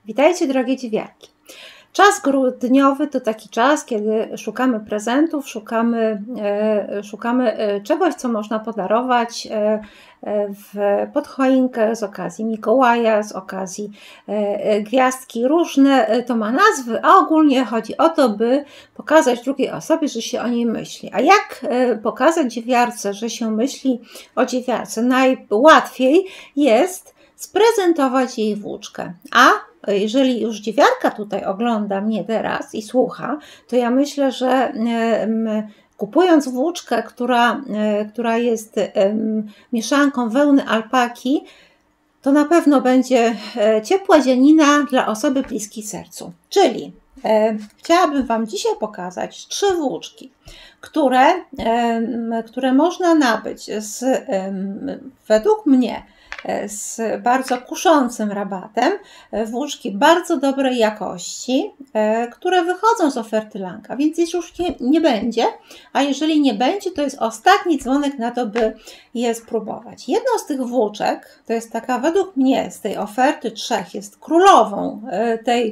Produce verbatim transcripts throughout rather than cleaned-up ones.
Witajcie, drogie dziewiarki. Czas grudniowy to taki czas, kiedy szukamy prezentów, szukamy, e, szukamy czegoś, co można podarować e, w, pod choinkę z okazji Mikołaja, z okazji e, gwiazdki. Różne to ma nazwy, a ogólnie chodzi o to, by pokazać drugiej osobie, że się o niej myśli. A jak e, pokazać dziewiarce, że się myśli o dziewiarce? Najłatwiej jest sprezentować jej włóczkę. A jeżeli już dziewiarka tutaj ogląda mnie teraz i słucha, to ja myślę, że kupując włóczkę, która, która jest mieszanką wełny alpaki, to na pewno będzie ciepła dzianina dla osoby bliskiej sercu. Czyli e, chciałabym Wam dzisiaj pokazać trzy włóczki, które, e, które można nabyć z, e, według mnie, z bardzo kuszącym rabatem, włóczki bardzo dobrej jakości, które wychodzą z oferty Lanka, więc już nie, nie będzie, a jeżeli nie będzie, to jest ostatni dzwonek na to, by je spróbować. Jedną z tych włóczek, to jest taka według mnie z tej oferty trzech, jest królową tej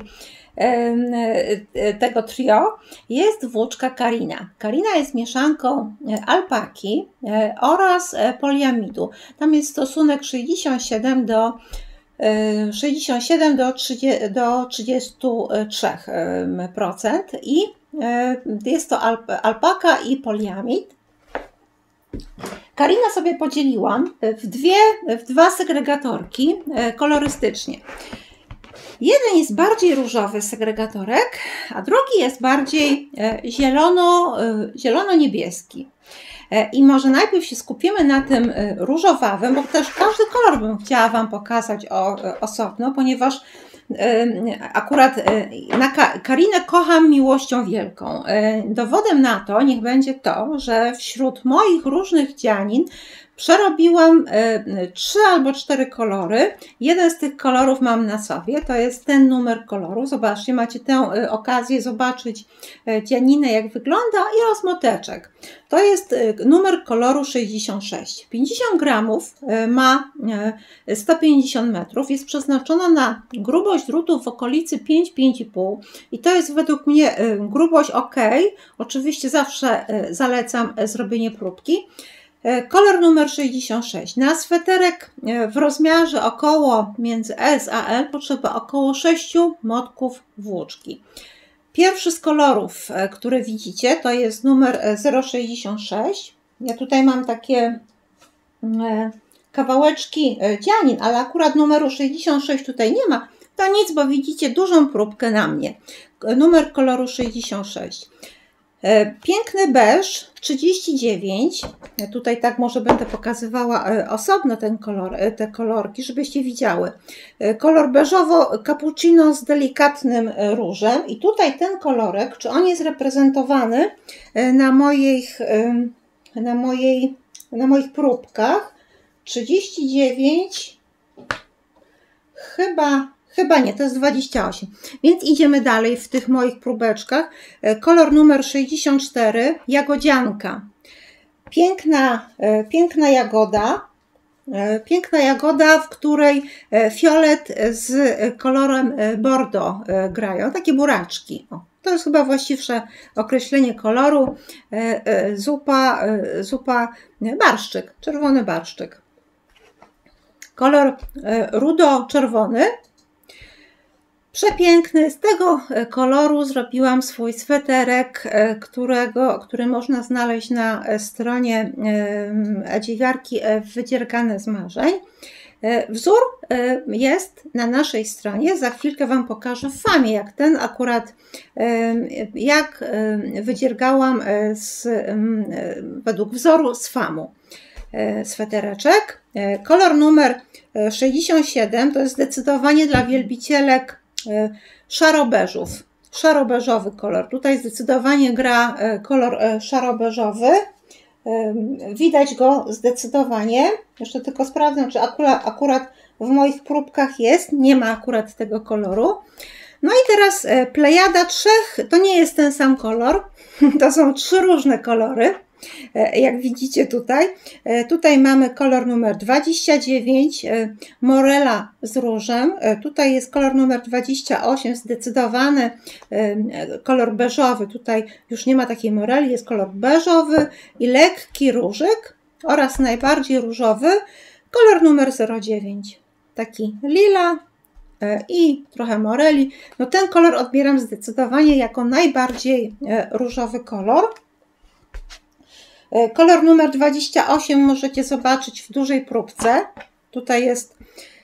tego trio, jest włóczka Karina. Karina jest mieszanką alpaki oraz poliamidu. Tam jest stosunek sześćdziesiąt siedem do sześćdziesiąt siedem do trzydziestu trzech procent i jest to alpaka i poliamid. Karina sobie podzieliłam w, dwie, w dwa segregatorki kolorystycznie. Jeden jest bardziej różowy segregatorek, a drugi jest bardziej zielono, zielono-niebieski. I może najpierw się skupimy na tym różowawym, bo też każdy kolor bym chciała Wam pokazać osobno, ponieważ akurat na Karinę kocham miłością wielką. Dowodem na to niech będzie to, że wśród moich różnych dzianin przerobiłam trzy albo cztery kolory. Jeden z tych kolorów mam na sobie, to jest ten numer koloru. Zobaczcie, macie tę okazję zobaczyć dzianinę, jak wygląda, i rozmoteczek. To jest numer koloru sześćdziesiąt sześć. pięćdziesiąt gramów ma sto pięćdziesiąt metrów. Jest przeznaczona na grubość drutów w okolicy pięć do pięciu i pół i to jest według mnie grubość ok. Oczywiście zawsze zalecam zrobienie próbki. Kolor numer sześćdziesiąt sześć. Na sweterek w rozmiarze około między S a L potrzeba około sześciu motków włóczki. Pierwszy z kolorów, który widzicie, to jest numer zero sześćdziesiąt sześć. Ja tutaj mam takie kawałeczki dzianin, ale akurat numeru sześćdziesiąt sześć tutaj nie ma. To nic, bo widzicie dużą próbkę na mnie. Numer koloru sześćdziesiąt sześć. Piękny beż trzydzieści dziewięć. Ja tutaj tak może będę pokazywała osobno ten kolor, te kolorki, żebyście widziały. Kolor beżowo cappuccino z delikatnym różem. I tutaj ten kolorek, czy on jest reprezentowany na moich, na mojej, na moich próbkach. trzydzieści dziewięć, chyba Chyba nie, to jest dwadzieścia osiem. Więc idziemy dalej w tych moich próbeczkach. Kolor numer sześćdziesiąt cztery, jagodzianka. Piękna, piękna jagoda. Piękna jagoda, w której fiolet z kolorem bordo grają. Takie buraczki. O, to jest chyba właściwsze określenie koloru. Zupa, zupa barszczyk, czerwony barszczyk. Kolor rudo-czerwony. Przepiękny. Z tego koloru zrobiłam swój sweterek, którego, który można znaleźć na stronie dziewiarki Wydziergane z marzeń. Wzór jest na naszej stronie. Za chwilkę Wam pokażę w famie, jak ten akurat, jak wydziergałam z, według wzoru z famu swetereczek. Kolor numer sześćdziesiąt siedem to jest zdecydowanie dla wielbicielek szarobeżów. Szarobeżowy kolor. Tutaj zdecydowanie gra kolor szarobeżowy. Widać go zdecydowanie. Jeszcze tylko sprawdzę, czy akurat, akurat w moich próbkach jest. Nie ma akurat tego koloru. No i teraz plejada trzech. To nie jest ten sam kolor. To są trzy różne kolory. Jak widzicie tutaj, tutaj mamy kolor numer dwadzieścia dziewięć, morela z różem. Tutaj jest kolor numer dwadzieścia osiem, zdecydowany kolor beżowy. Tutaj już nie ma takiej moreli, jest kolor beżowy i lekki różyk oraz najbardziej różowy kolor numer zero dziewięć. Taki lila i trochę moreli. No ten kolor odbieram zdecydowanie jako najbardziej różowy kolor. Kolor numer dwadzieścia osiem możecie zobaczyć w dużej próbce. Tutaj jest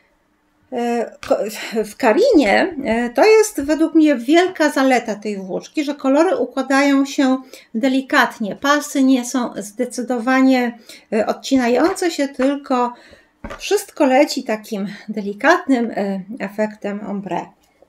w Karinie. To jest według mnie wielka zaleta tej włóczki, że kolory układają się delikatnie. Pasy nie są zdecydowanie odcinające się, tylko wszystko leci takim delikatnym efektem ombre.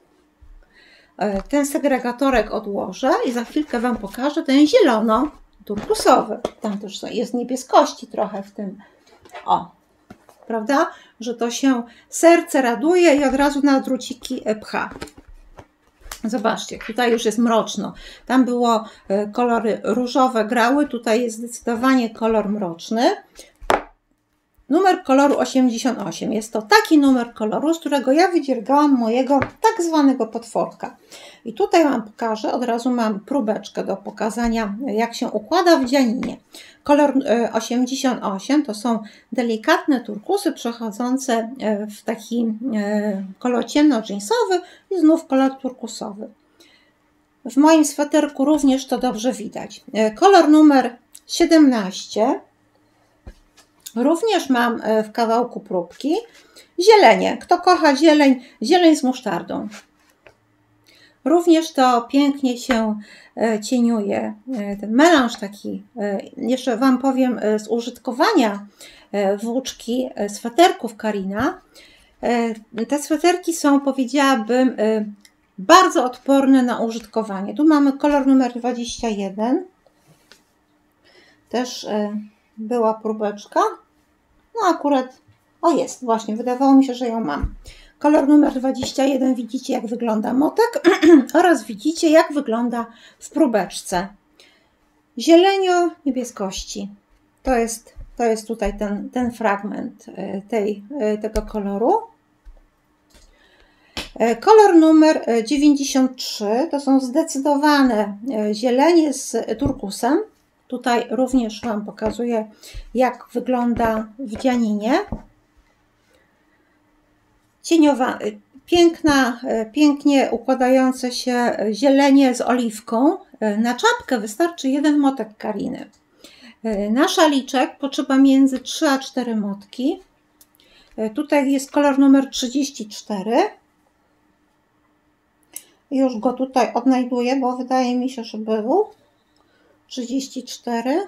Ten segregatorek odłożę i za chwilkę Wam pokażę ten zielono-turkusowy. Tam też jest niebieskości trochę w tym. O, prawda? Że to się serce raduje i od razu na druciki pcha. Zobaczcie, tutaj już jest mroczno. Tam było kolory różowe grały, tutaj jest zdecydowanie kolor mroczny. Numer koloru osiemdziesiąt osiem. Jest to taki numer koloru, z którego ja wydziergałam mojego tak zwanego potworka. I tutaj Wam pokażę, od razu mam próbeczkę do pokazania, jak się układa w dzianinie. Kolor osiemdziesiąt osiem to są delikatne turkusy przechodzące w taki kolor ciemno-dżinsowy i znów kolor turkusowy. W moim sweterku również to dobrze widać. Kolor numer siedemnaście. Również mam w kawałku próbki zielenie. Kto kocha zieleń? Zieleń z musztardą. Również to pięknie się cieniuje. Ten melanż taki, jeszcze Wam powiem z użytkowania włóczki sweterków Karina. Te sweterki są, powiedziałabym, bardzo odporne na użytkowanie. Tu mamy kolor numer dwadzieścia jeden. Też była próbeczka. No akurat, o jest, właśnie, wydawało mi się, że ją mam. Kolor numer dwadzieścia jeden, widzicie jak wygląda motek oraz widzicie jak wygląda w próbeczce. Zielenio-niebieskości. To jest, to jest tutaj ten, ten fragment tej, tego koloru. Kolor numer dziewięćdziesiąt trzy to są zdecydowane zielenie z turkusem. Tutaj również Wam pokazuję, jak wygląda w dzianinie. Cieniowa, piękna, pięknie układające się zielenie z oliwką. Na czapkę wystarczy jeden motek Kariny. Na szaliczek potrzeba między trzy a cztery motki. Tutaj jest kolor numer trzydzieści cztery. Już go tutaj odnajduję, bo wydaje mi się, że był. trzydzieści cztery.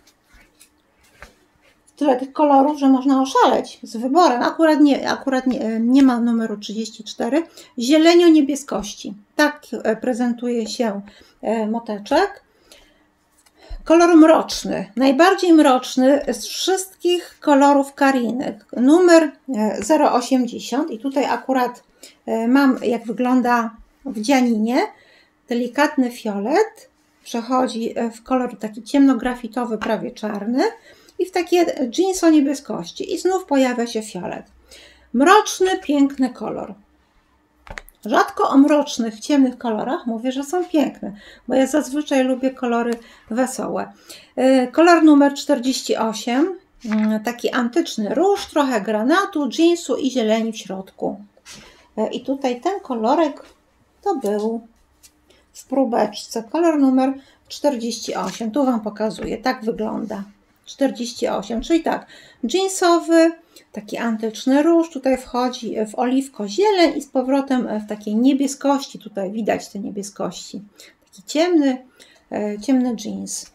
Tyle tych kolorów, że można oszaleć z wyborem. Akurat nie, akurat nie, nie ma numeru trzydzieści cztery. Zielenio-niebieskości. Tak prezentuje się moteczek. Kolor mroczny. Najbardziej mroczny z wszystkich kolorów Kariny. Numer zero osiemdziesiąt. I tutaj akurat mam, jak wygląda w dzianinie. Delikatny fiolet. Przechodzi w kolor taki ciemnografitowy, prawie czarny i w takie jeanso niebieskości i znów pojawia się fiolet. Mroczny, piękny kolor. Rzadko o mrocznych, ciemnych kolorach mówię, że są piękne, bo ja zazwyczaj lubię kolory wesołe. Kolor numer czterdzieści osiem, taki antyczny róż, trochę granatu, jeansu i zieleni w środku. I tutaj ten kolorek to był w próbeczce. Kolor numer czterdzieści osiem. Tu Wam pokazuję. Tak wygląda. czterdzieści osiem. Czyli tak, jeansowy, taki antyczny róż. Tutaj wchodzi w oliwko zieleń i z powrotem w takiej niebieskości. Tutaj widać te niebieskości. Taki ciemny, ciemny jeans.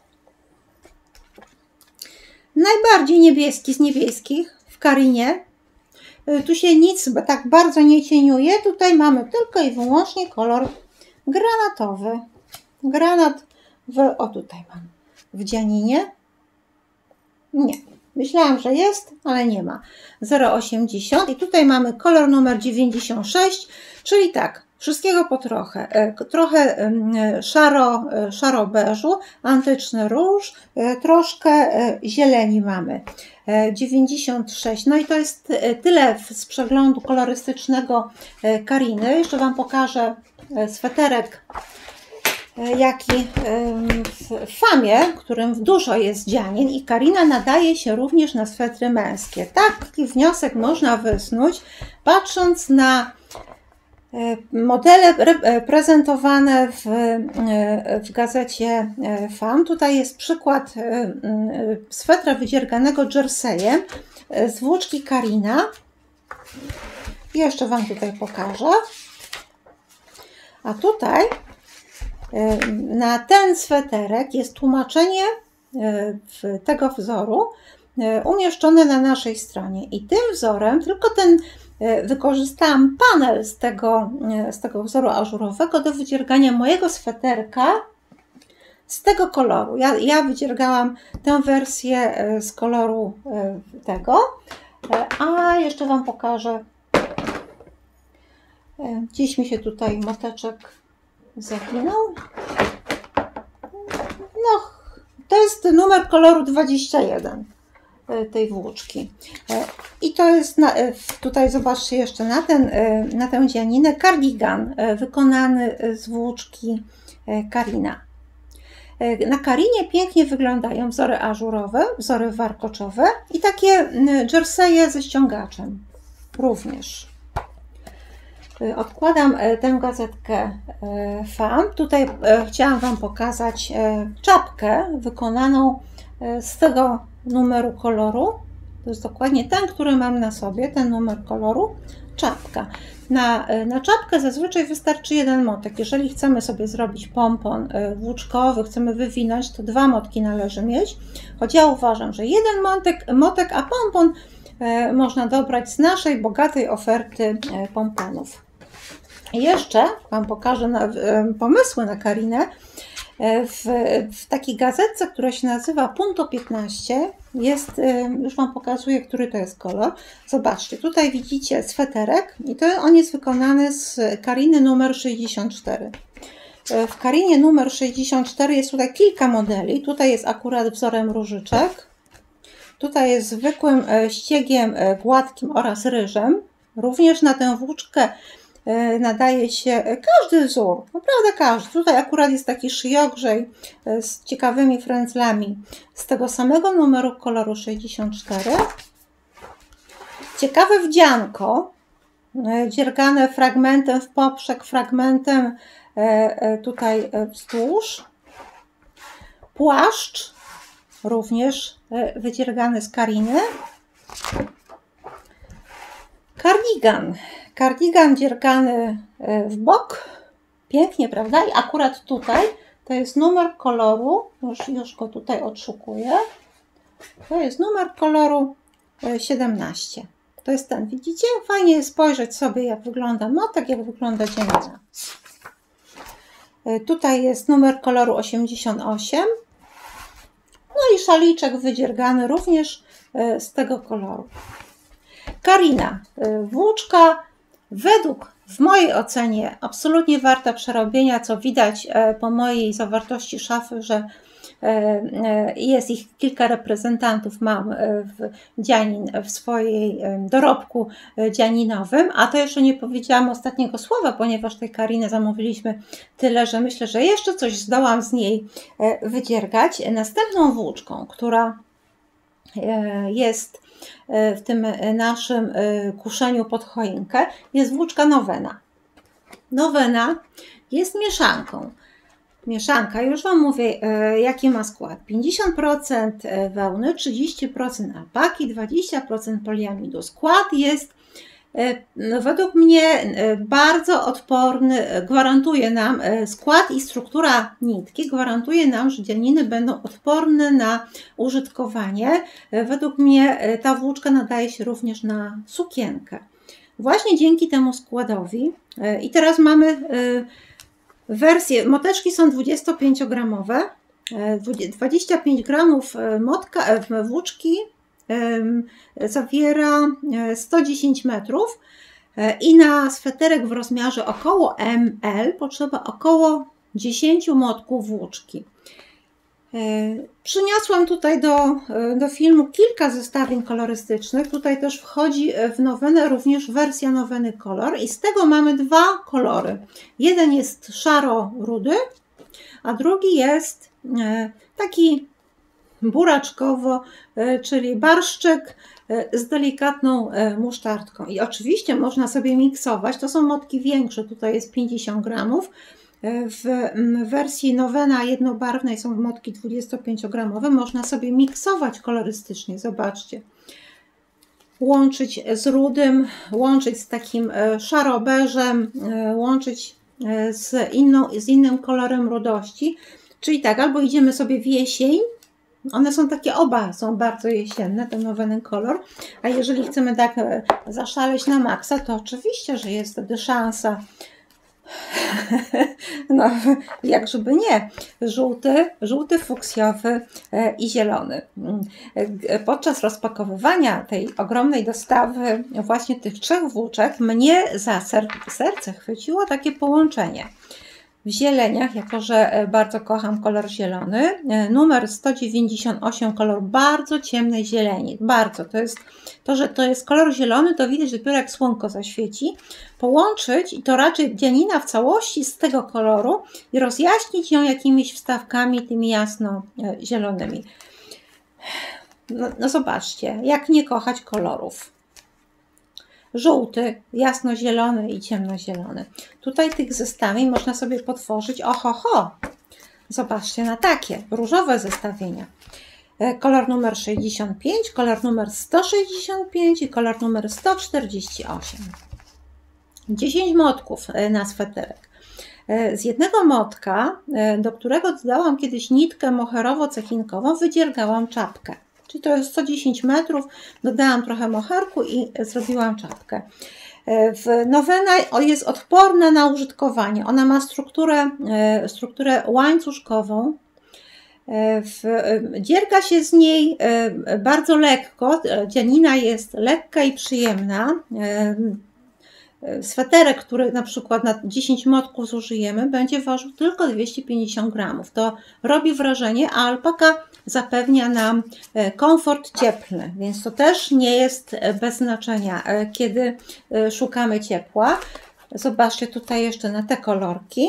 Najbardziej niebieski z niebieskich w Karinie. Tu się nic tak bardzo nie cieniuje. Tutaj mamy tylko i wyłącznie kolor granatowy. Granat w, o tutaj mam, w dzianinie. Nie, Myślałam, że jest, ale nie ma. zero przecinek osiemdziesiąt i tutaj mamy kolor numer dziewięćdziesiąt sześć, czyli tak, wszystkiego po trochę. Trochę szaro, szaro-beżu, antyczny róż, troszkę zieleni mamy. dziewięćdziesiąt sześć. No i to jest tyle z przeglądu kolorystycznego Kariny. Jeszcze Wam pokażę sweterek, jaki w Famie, w którym dużo jest dzianin, i Karina nadaje się również na swetry męskie. Taki wniosek można wysnuć, patrząc na modele prezentowane w, w gazecie Fam. Tutaj jest przykład swetra wydzierganego jerseyem z włóczki Karina. Jeszcze Wam tutaj pokażę. A tutaj na ten sweterek jest tłumaczenie tego wzoru umieszczone na naszej stronie. I tym wzorem, tylko ten wykorzystałam panel z tego, z tego wzoru ażurowego do wydziergania mojego sweterka z tego koloru. Ja, ja wydziergałam tę wersję z koloru tego, a jeszcze Wam pokażę. Gdzieś mi się tutaj moteczek zaginął. No, to jest numer koloru dwadzieścia jeden tej włóczki. I to jest, na, tutaj zobaczcie jeszcze na, ten, na tę dzianinę, kardigan wykonany z włóczki Karina. Na Karinie pięknie wyglądają wzory ażurowe, wzory warkoczowe i takie jerseye ze ściągaczem również. Odkładam tę gazetkę Fam. Tutaj chciałam Wam pokazać czapkę wykonaną z tego numeru koloru. To jest dokładnie ten, który mam na sobie, ten numer koloru. Czapka. Na, na czapkę zazwyczaj wystarczy jeden motek. Jeżeli chcemy sobie zrobić pompon włóczkowy, chcemy wywinąć, to dwa motki należy mieć. Choć ja uważam, że jeden motek, motek a pompon można dobrać z naszej bogatej oferty pomponów. Jeszcze Wam pokażę na, pomysły na Karinę. W, w takiej gazetce, która się nazywa Punto piętnaście, jest, już Wam pokazuję, który to jest kolor. Zobaczcie, tutaj widzicie sweterek i to on jest wykonany z Kariny numer sześćdziesiąt cztery. W Karinie numer sześćdziesiąt cztery jest tutaj kilka modeli. Tutaj jest akurat wzorem różyczek. Tutaj jest zwykłym ściegiem gładkim oraz ryżem. Również na tę włóczkę nadaje się każdy wzór, naprawdę każdy. Tutaj akurat jest taki szyjogrzej z ciekawymi frędzlami z tego samego numeru koloru sześćdziesiąt cztery. Ciekawe wdzianko, dziergane fragmentem w poprzek, fragmentem tutaj wzdłuż. Płaszcz, również wydziergany z Kariny. Kardigan. Kardigan dziergany w bok. Pięknie, prawda? I akurat tutaj to jest numer koloru, już, już go tutaj odszukuję. To jest numer koloru siedemnaście. To jest ten, widzicie? Fajnie jest spojrzeć sobie, jak wygląda motek, jak wygląda dzianina. Tutaj jest numer koloru osiemdziesiąt osiem. No i szaliczek wydziergany również z tego koloru. Karina, włóczka według, w mojej ocenie, absolutnie warta przerobienia, co widać po mojej zawartości szafy, że jest ich kilka reprezentantów, mam w dzianin w swojej dorobku dzianinowym, a to jeszcze nie powiedziałam ostatniego słowa, ponieważ tej Kariny zamówiliśmy tyle, że myślę, że jeszcze coś zdołam z niej wydziergać. Następną włóczką, która jest w tym naszym kuszeniu pod choinkę, jest włóczka Nowena. Nowena jest mieszanką. Mieszanka, już Wam mówię, jaki ma skład. pięćdziesiąt procent wełny, trzydzieści procent alpaki, dwadzieścia procent poliamidu. Skład jest według mnie bardzo odporny, gwarantuje nam, skład i struktura nitki gwarantuje nam, że dzianiny będą odporne na użytkowanie. Według mnie ta włóczka nadaje się również na sukienkę. Właśnie dzięki temu składowi. I teraz mamy wersje, moteczki są dwudziestopięciogramowe, dwadzieścia pięć gramów motka, włóczki zawiera sto dziesięć metrów i na sweterek w rozmiarze około M L potrzeba około dziesięć młotków włóczki. Przyniosłam tutaj do, do filmu kilka zestawień kolorystycznych. Tutaj też wchodzi w nowenę również wersja noweny kolor i z tego mamy dwa kolory. Jeden jest szaro-rudy, a drugi jest taki buraczkowo, czyli barszczyk z delikatną musztardką. I oczywiście można sobie miksować, to są motki większe, tutaj jest pięćdziesiąt gramów. W wersji nowena jednobarwnej są motki dwudziestopięciogramowe. Można sobie miksować kolorystycznie, zobaczcie. Łączyć z rudym, łączyć z takim szarobeżem, łączyć z, inną, z innym kolorem rudości. Czyli tak, albo idziemy sobie w jesień, one są takie, oba są bardzo jesienne, ten noweny kolor, a jeżeli chcemy tak zaszaleć na maksa, to oczywiście, że jest wtedy szansa. No, jak żeby nie, żółty, żółty, fuksjowy i zielony. Podczas rozpakowywania tej ogromnej dostawy właśnie tych trzech włóczek mnie za serce chwyciło takie połączenie. W zieleniach, jako że bardzo kocham kolor zielony, numer sto dziewięćdziesiąt osiem, kolor bardzo ciemnej zieleni. Bardzo, to jest to, że to jest kolor zielony, to widać dopiero jak słonko zaświeci. Połączyć, i to raczej dzianina w całości z tego koloru i rozjaśnić ją jakimiś wstawkami tymi jasno zielonymi. No, no zobaczcie, jak nie kochać kolorów. Żółty, jasnozielony i ciemnozielony. Tutaj tych zestawień można sobie potworzyć, oho, ho. Zobaczcie na takie różowe zestawienia. Kolor numer sześćdziesiąt pięć, kolor numer sto sześćdziesiąt pięć i kolor numer sto czterdzieści osiem. dziesięć motków na sweterek. Z jednego motka, do którego dodałam kiedyś nitkę moherowo-cechinkową, wydziergałam czapkę. Czyli to jest sto dziesięć metrów, dodałam trochę moherku i zrobiłam czapkę. W nowena jest odporna na użytkowanie. Ona ma strukturę, strukturę łańcuszkową. Dzierga się z niej bardzo lekko. Dzianina jest lekka i przyjemna. Sweterek, który na przykład na dziesięć motków zużyjemy, będzie ważył tylko dwieście pięćdziesiąt gramów. To robi wrażenie, a alpaka zapewnia nam komfort cieplny, więc to też nie jest bez znaczenia, kiedy szukamy ciepła. Zobaczcie tutaj jeszcze na te kolorki.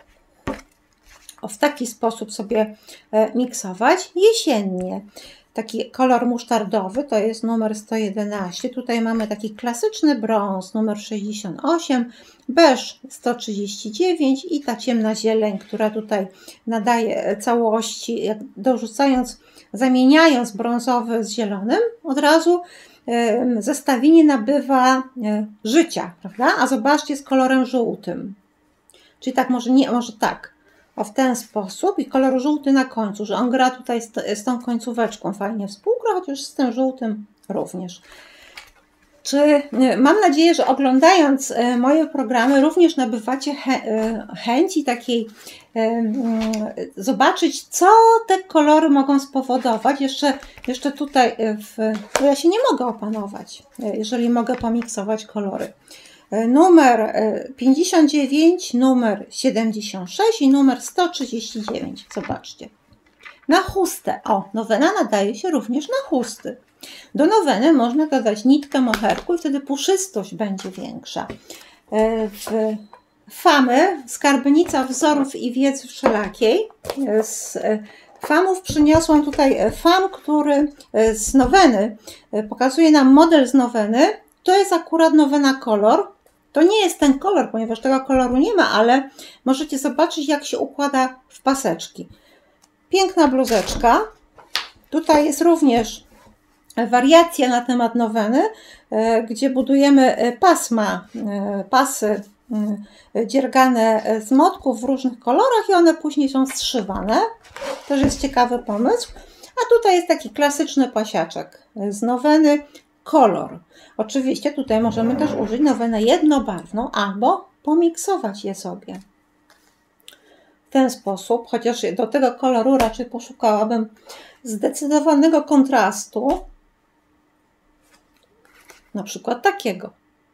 O, w taki sposób sobie miksować. Jesiennie. Taki kolor musztardowy, to jest numer sto jedenaście. Tutaj mamy taki klasyczny brąz, numer sześćdziesiąt osiem, beż sto trzydzieści dziewięć i ta ciemna zieleń, która tutaj nadaje całości, jak dorzucając, zamieniając brązowy z zielonym, od razu zestawienie nabywa życia, prawda? A zobaczcie z kolorem żółtym. Czyli tak, może nie, może tak. O, w ten sposób i kolor żółty na końcu, że on gra tutaj z, z tą końcóweczką fajnie współgra, chociaż z tym żółtym również. Czy mam nadzieję, że oglądając moje programy również nabywacie chęci takiej zobaczyć, co te kolory mogą spowodować. Jeszcze, jeszcze tutaj w, ja się nie mogę opanować, jeżeli mogę pomiksować kolory. Numer pięćdziesiąt dziewięć, numer siedemdziesiąt sześć i numer sto trzydzieści dziewięć. Zobaczcie. Na chustę. O, nowena nadaje się również na chusty. Do noweny można dodać nitkę moherku i wtedy puszystość będzie większa. W Famy, skarbnica wzorów i wiedzy wszelakiej. Z famów przyniosłam tutaj fam, który z noweny pokazuje nam model z noweny. To jest akurat nowena kolor. To nie jest ten kolor, ponieważ tego koloru nie ma, ale możecie zobaczyć, jak się układa w paseczki. Piękna bluzeczka. Tutaj jest również wariacja na temat noweny, gdzie budujemy pasma, pasy dziergane z motków w różnych kolorach i one później są zszywane. Też jest ciekawy pomysł. A tutaj jest taki klasyczny pasiaczek z noweny. Kolor. Oczywiście tutaj możemy też użyć nowenę jednobarwną albo pomiksować je sobie. W ten sposób, chociaż do tego koloru raczej poszukałabym zdecydowanego kontrastu. na przykład takiego.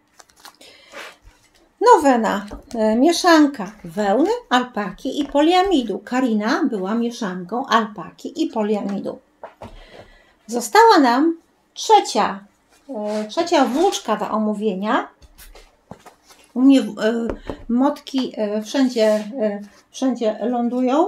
Nowena, mieszanka wełny, alpaki i poliamidu. Karina była mieszanką alpaki i poliamidu. Została nam trzecia, trzecia włóczka do omówienia. U mnie motki wszędzie, wszędzie lądują.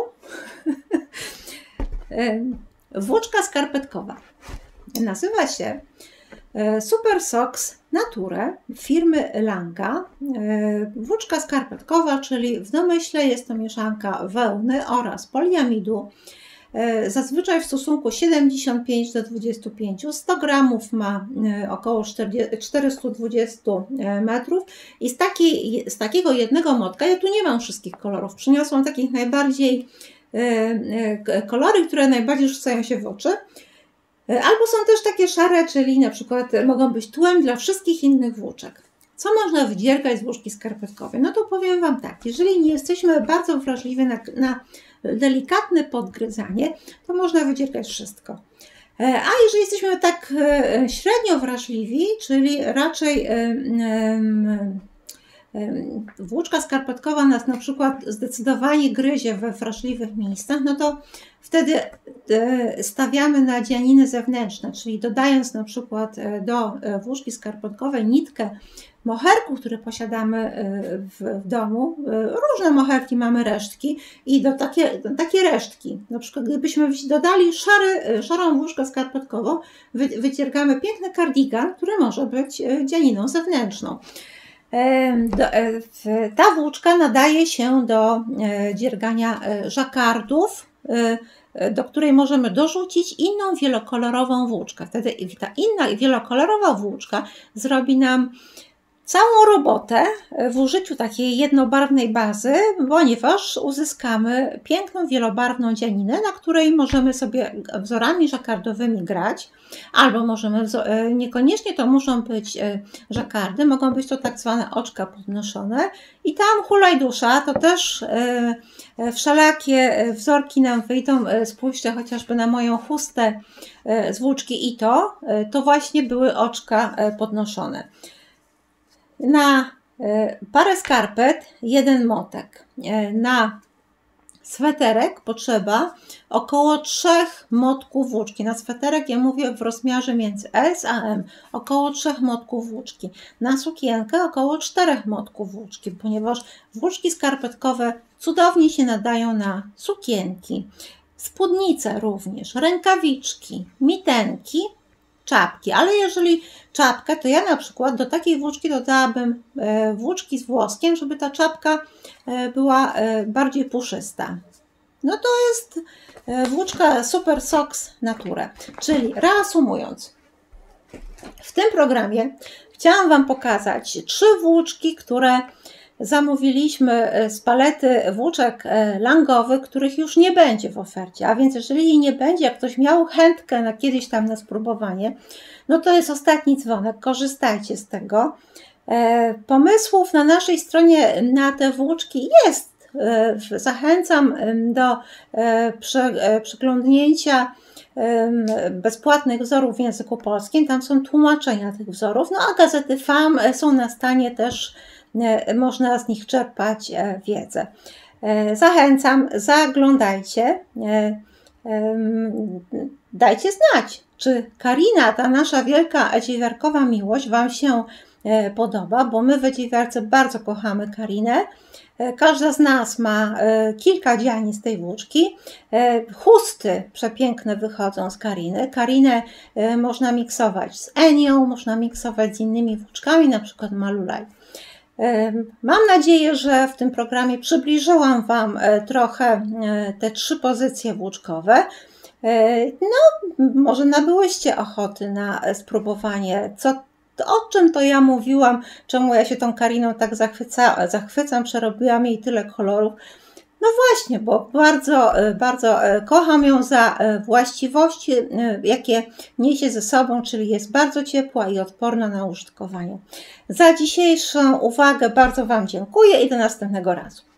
Włóczka skarpetkowa. Nazywa się Super Socks Nature firmy Langa. Włóczka skarpetkowa, czyli w domyśle jest to mieszanka wełny oraz poliamidu. Zazwyczaj w stosunku siedemdziesiąt pięć do dwudziestu pięciu. sto gramów ma około czterysta dwadzieścia metrów i z, takiej, z takiego jednego motka, ja tu nie mam wszystkich kolorów, przyniosłam takich najbardziej kolory, które najbardziej rzucają się w oczy. Albo są też takie szare, czyli na przykład mogą być tłem dla wszystkich innych włóczek. Co można wydziergać z włóczki skarpetkowej? No to powiem Wam tak, jeżeli nie jesteśmy bardzo wrażliwi na, na delikatne podgryzanie, to można wydziergać wszystko. A jeżeli jesteśmy tak średnio wrażliwi, czyli raczej włóczka skarpetkowa nas na przykład zdecydowanie gryzie we wrażliwych miejscach, no to wtedy stawiamy na dzianiny zewnętrzne, czyli dodając na przykład do włóczki skarpetkowej nitkę moherków, które posiadamy w domu. Różne moherki, mamy resztki i do takie, takie resztki, na przykład gdybyśmy dodali szary, szarą włóczkę skarpetkową, wydziergamy piękny kardigan, który może być dzianiną zewnętrzną. Ta włóczka nadaje się do dziergania żakardów, do której możemy dorzucić inną wielokolorową włóczkę. Wtedy ta inna wielokolorowa włóczka zrobi nam całą robotę w użyciu takiej jednobarwnej bazy, ponieważ uzyskamy piękną, wielobarwną dzianinę, na której możemy sobie wzorami żakardowymi grać, albo możemy, niekoniecznie to muszą być żakardy, mogą być to tak zwane oczka podnoszone i tam hulaj dusza, to też wszelakie wzorki nam wyjdą. Spójrzcie chociażby na moją chustę z włóczki Ito, to właśnie były oczka podnoszone. Na parę skarpet jeden motek. Na sweterek potrzeba około trzech motków włóczki. Na sweterek ja mówię w rozmiarze między S a M. Około trzech motków włóczki. Na sukienkę około czterech motków włóczki, ponieważ włóczki skarpetkowe cudownie się nadają na sukienki, spódnice również, rękawiczki, mitenki, czapki, ale jeżeli czapkę, to ja na przykład do takiej włóczki dodałabym włóczki z włoskiem, żeby ta czapka była bardziej puszysta. No to jest włóczka Super Socks Nature. Czyli reasumując, w tym programie chciałam Wam pokazać trzy włóczki, które zamówiliśmy z palety włóczek langowych, których już nie będzie w ofercie. A więc jeżeli jej nie będzie, jak ktoś miał chętkę na kiedyś tam na spróbowanie, no to jest ostatni dzwonek, korzystajcie z tego. Pomysłów na naszej stronie na te włóczki jest. Zachęcam do przeglądnięcia bezpłatnych wzorów w języku polskim. Tam są tłumaczenia tych wzorów, no a gazety F A M są na stanie też, można z nich czerpać wiedzę. Zachęcam, zaglądajcie, dajcie znać, czy Karina, ta nasza wielka edziewiarkowa miłość Wam się podoba, bo my w edziewiarce bardzo kochamy Karinę. Każda z nas ma kilka dziani z tej włóczki. Chusty przepiękne wychodzą z Kariny. Karinę można miksować z Enią, można miksować z innymi włóczkami, na przykład Malulaj. Mam nadzieję, że w tym programie przybliżyłam Wam trochę te trzy pozycje włóczkowe. No, może nabyłyście ochoty na spróbowanie, co, o czym to ja mówiłam, czemu ja się tą Kariną tak zachwyca, zachwycam, przerobiłam jej tyle kolorów. No właśnie, bo bardzo, bardzo kocham ją za właściwości, jakie niesie ze sobą, czyli jest bardzo ciepła i odporna na użytkowanie. Za dzisiejszą uwagę bardzo Wam dziękuję i do następnego razu.